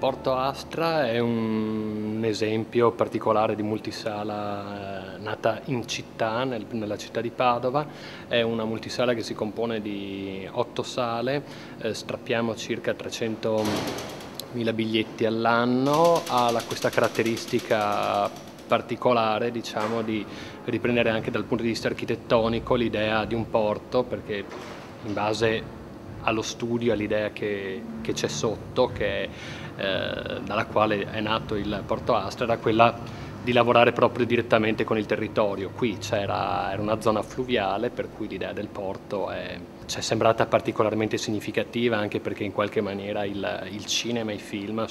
Porto Astra è un esempio particolare di multisala nata in città, nella città di Padova. È una multisala che si compone di 8 sale, strappiamo circa 300.000 biglietti all'anno, ha questa caratteristica particolare, diciamo, di riprendere anche dal punto di vista architettonico l'idea di un porto, perché in base allo studio, all'idea che c'è sotto, dalla quale è nato il Porto Astra, era quella di lavorare proprio direttamente con il territorio. Qui era una zona fluviale, per cui l'idea del porto ci è sembrata particolarmente significativa, anche perché in qualche maniera il cinema e i film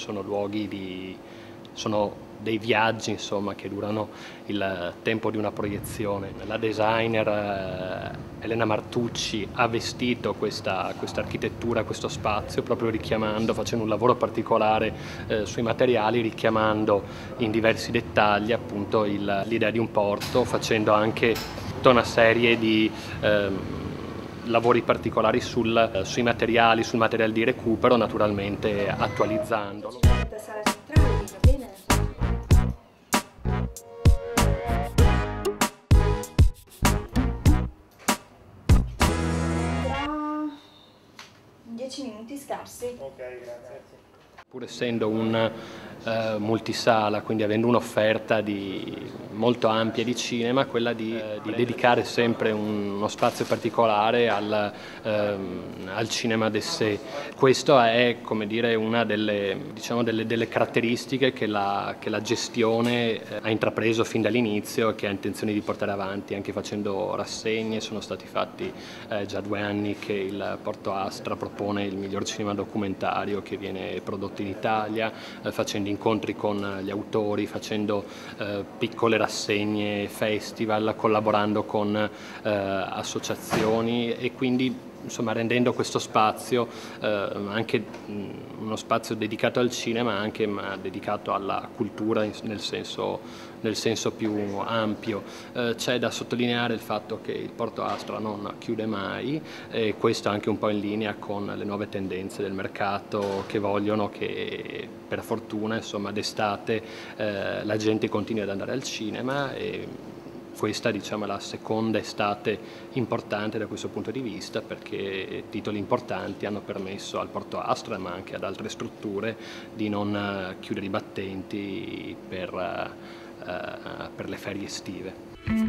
sono dei viaggi, insomma, che durano il tempo di una proiezione. La designer Elena Martucci ha vestito questa architettura, questo spazio, proprio facendo un lavoro particolare sui materiali, richiamando in diversi dettagli appunto l'idea di un porto, facendo anche tutta una serie di lavori particolari sui materiali, sul materiale di recupero, naturalmente attualizzandolo. Va bene? 10 minuti scarsi. Ok, grazie. Pur essendo un multisala, quindi avendo un'offerta molto ampia di cinema, quella di dedicare sempre uno spazio particolare al cinema d'essai. Questo è, come dire, una delle caratteristiche che la gestione ha intrapreso fin dall'inizio e che ha intenzione di portare avanti, anche facendo rassegne. Sono stati fatti già 2 anni che il Porto Astra propone il miglior cinema documentario che viene prodotto in Italia, facendo incontri con gli autori, facendo piccole rassegne, festival, collaborando con associazioni e quindi, insomma, rendendo questo spazio anche uno spazio dedicato al cinema, anche dedicato alla cultura nel senso più ampio. C'è da sottolineare il fatto che il Porto Astra non chiude mai, e questo anche un po' in linea con le nuove tendenze del mercato, che vogliono che, per fortuna, insomma, d'estate la gente continui ad andare al cinema, e questa, diciamo, è la seconda estate importante da questo punto di vista, perché titoli importanti hanno permesso al Porto Astra, ma anche ad altre strutture, di non chiudere i battenti per le ferie estive.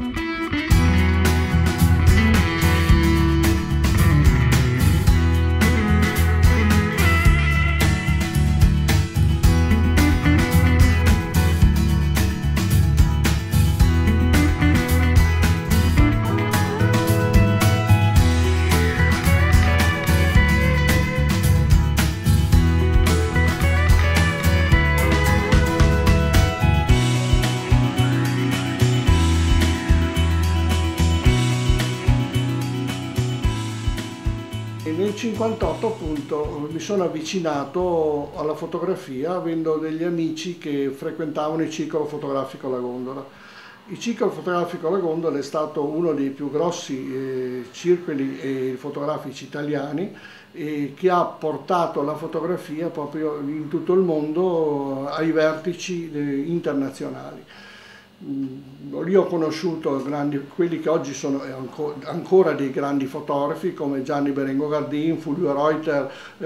Nel 1958 appunto mi sono avvicinato alla fotografia avendo degli amici che frequentavano il Circolo Fotografico La Gondola. Il Circolo Fotografico La Gondola è stato uno dei più grossi circoli fotografici italiani, che ha portato la fotografia proprio in tutto il mondo ai vertici internazionali. Lì ho conosciuto quelli che oggi sono ancora dei grandi fotografi, come Gianni Berengo Gardin, Fulvio Reuter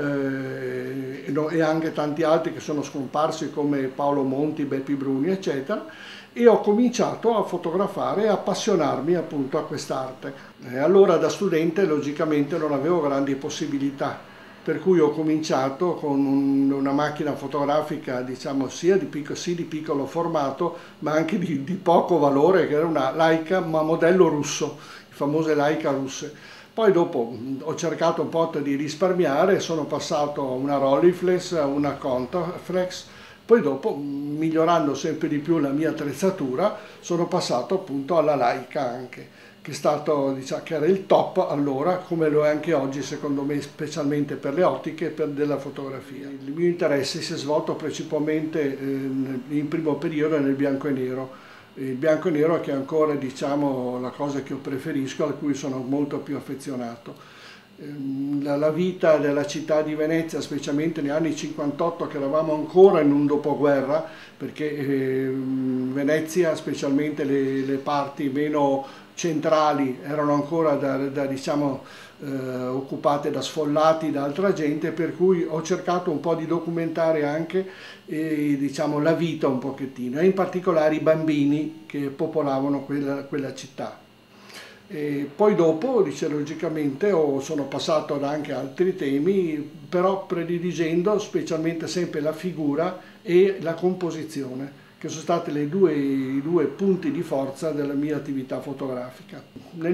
e anche tanti altri che sono scomparsi, come Paolo Monti, Beppi Bruni, eccetera, e ho cominciato a fotografare e appassionarmi appunto a quest'arte. Allora, da studente, logicamente non avevo grandi possibilità, per cui ho cominciato con una macchina fotografica, diciamo, sia di piccolo formato, ma anche di poco valore, che era una Leica, ma modello russo, le famose Leica russe. Poi dopo ho cercato un po' di risparmiare, sono passato a una Rolleiflex, a una Contaflex. Poi dopo, migliorando sempre di più la mia attrezzatura, sono passato appunto alla Leica anche, che è stato, diciamo, che era il top allora, come lo è anche oggi, secondo me, specialmente per le ottiche e della fotografia. Il mio interesse si è svolto principalmente in primo periodo nel bianco e nero. Il bianco e nero, che è ancora, diciamo, la cosa che io preferisco, a cui sono molto più affezionato. la vita della città di Venezia, specialmente negli anni 58, che eravamo ancora in un dopoguerra, perché Venezia, specialmente le parti meno centrali, erano ancora diciamo, occupate da sfollati, da altra gente, per cui ho cercato un po' di documentare anche diciamo, la vita un pochettino, e in particolare i bambini che popolavano quella città. E poi dopo, logicamente, sono passato ad anche altri temi, però prediligendo specialmente sempre la figura e la composizione, che sono stati i due punti di forza della mia attività fotografica. Nel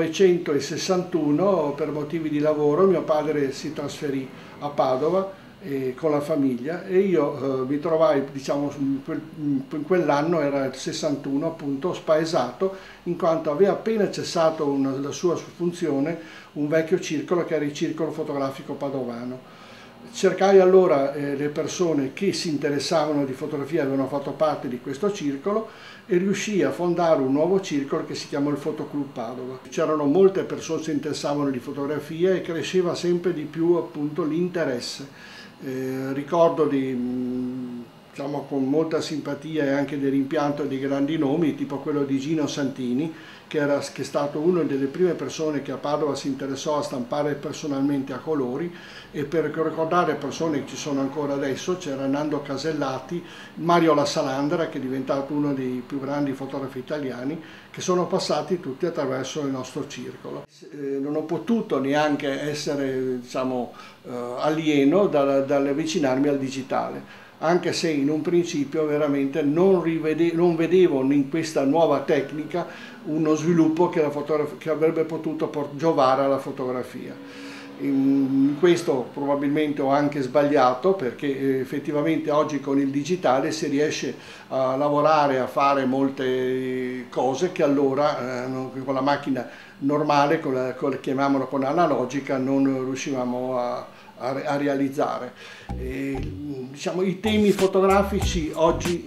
1961, per motivi di lavoro, mio padre si trasferì a Padova con la famiglia, e io mi trovai, diciamo, in quell'anno, era il 61 appunto, spaesato, in quanto aveva appena cessato la sua funzione un vecchio circolo, che era il Circolo Fotografico Padovano. Cercai allora le persone che si interessavano di fotografia, avevano fatto parte di questo circolo, e riuscii a fondare un nuovo circolo che si chiamò il Fotoclub Padova. C'erano molte persone che si interessavano di fotografia e cresceva sempre di più appunto l'interesse. Ricordo diciamo, con molta simpatia e anche del rimpianto di grandi nomi, tipo quello di Gino Santini, che è stato una delle prime persone che a Padova si interessò a stampare personalmente a colori. E per ricordare persone che ci sono ancora adesso, c'era Nando Casellati, Mario La Salandra, che è diventato uno dei più grandi fotografi italiani, che sono passati tutti attraverso il nostro circolo. Non ho potuto neanche essere, diciamo, alieno dall'avvicinarmi al digitale, anche se in un principio veramente non vedevo in questa nuova tecnica uno sviluppo che avrebbe potuto giovare alla fotografia. In questo probabilmente ho anche sbagliato, perché effettivamente oggi con il digitale si riesce a lavorare, a fare molte cose che allora con la macchina normale, chiamiamola con analogica, non riuscivamo a realizzare. Diciamo, i temi fotografici oggi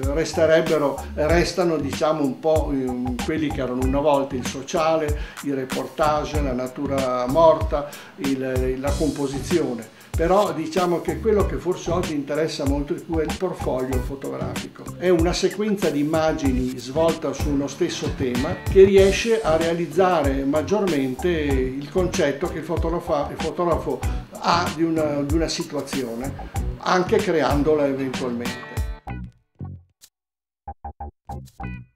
restano, diciamo, un po' quelli che erano una volta: il sociale, il reportage, la natura morta, la composizione. Però diciamo che quello che forse oggi interessa molto di più è il portfolio fotografico. È una sequenza di immagini svolta su uno stesso tema che riesce a realizzare maggiormente il concetto che il fotografo ha di una situazione, anche creandola eventualmente.